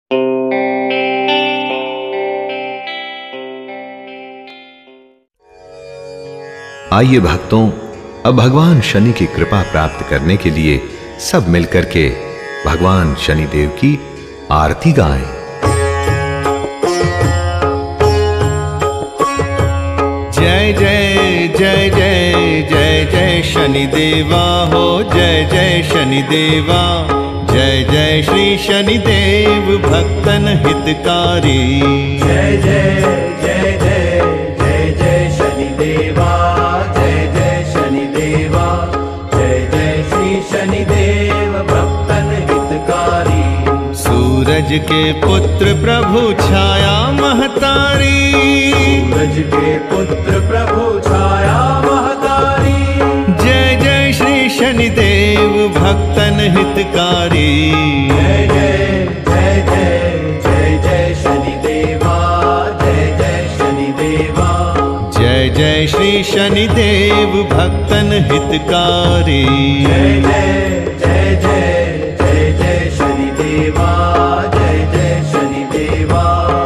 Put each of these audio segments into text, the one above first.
आइए भक्तों, अब भगवान शनि की कृपा प्राप्त करने के लिए सब मिलकर के भगवान शनिदेव की आरती गाएं। जय जय जय जय जय जय शनिदेवा हो, जय जय शनिदेवा, जय जय श्री शनिदेव भक्तन हितकारी। जय जय जय जय जय जय शनिदेवा, जय जय शनिदेवा, जय जय श्री शनिदेव भक्तन हितकारी। सूरज के पुत्र प्रभु छाया महतारी, सूरज के पुत्र प्रभु छाया महतारी। जय जय श्री शनिदेव भक्तन हितकारी। जय जय जय जय जय जय शनिदेवा, जय जय शनिदेवा, जय जय श्री शनिदेव भक्तन हितकारी। जय जय जय जय जय जय शनिदेवा, जय जय शनिदेवा।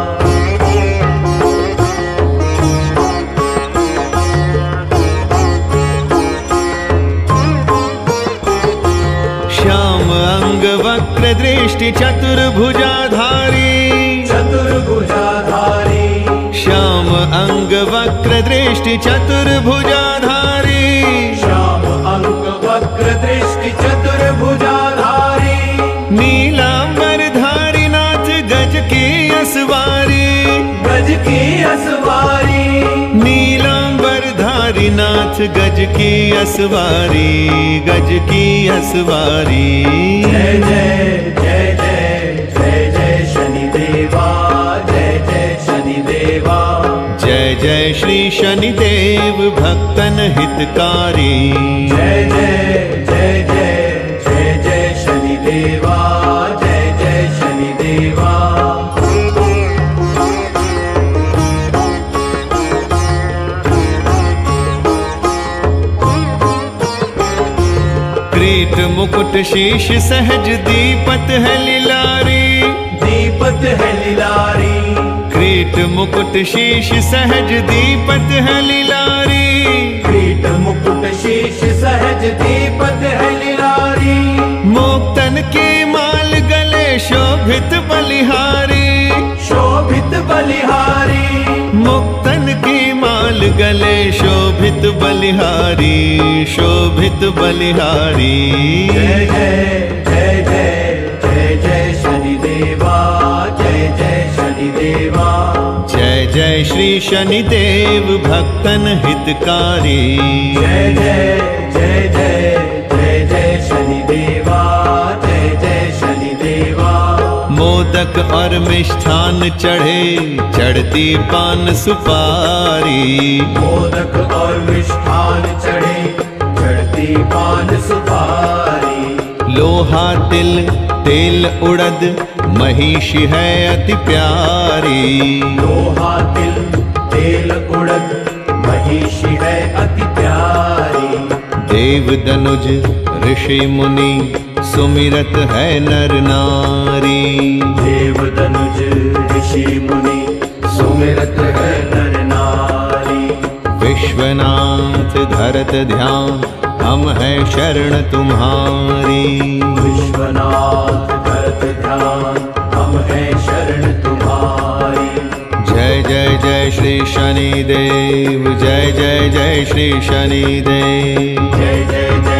श्याम अंग वक्र दृष्टि चतुर्भुजाधारी, चतुर्भुजाधारी, श्याम अंग वक्र दृष्टि चतुर्भुजाधारी। श्याम अंग वक्र दृष्टि चतुर्भुजाधारी। नीलांबरधारी नाथ गज की असवारी, गज की असवारी। नीलांबरधारी नाथ गज की असवारी, गज की असवारी। जय जय जय जय जय जय शनिदेवा, जय जय शनिदेवा, जय जय श्री शनिदेव भक्तन हितकारी। जय जय जय जय जय जय शनिदेवा, जय जय शनिदेवा। किरीट मुकुट शीश सहज दीपत है लिलारी, दीपत है लिलारी। किरीट मुकुट शीश सहज दीपत है लिलारी। किरीट मुकुट शीश सहज दीपत है लिलारी। मोक्तन की माल गले शोभित बलिहारी, शोभित बलिहारी। मुक्तन की माल गले शोभित बलिहारी, शोभित बलिहारी। जय जय जय जय जय जय शनिदेवा, जय जय शनिदेवा, जय जय श्री शनिदेव भक्तन हितकारी। जय जय जय जय जय जय शनिदेवा, जय जय शनिदेवा। मोदक और मिष्ठान चढ़े चढ़ती पान सुपारी, मोदक और मिष्ठान चढ़े चढ़ती पान सुपारी। लोहा तिल तेल उड़द महिषी है अति प्यारी। लोहा तिल तेल उड़द महिषी है अति प्यारी। देव दनुज ऋषि मुनि सुमिरत है नर नारी। देव दनुज ऋषि मुनि सुमिरत है नर नारी। विश्वनाथ धरत ध्यान हम हैं शरण तुम्हारी। विश्वनाथ धरत ध्यान हम हैं शरण तुम्हारी। जय जय जय श्री शनिदेव, जय जय जय श्री शनिदेव। जय जय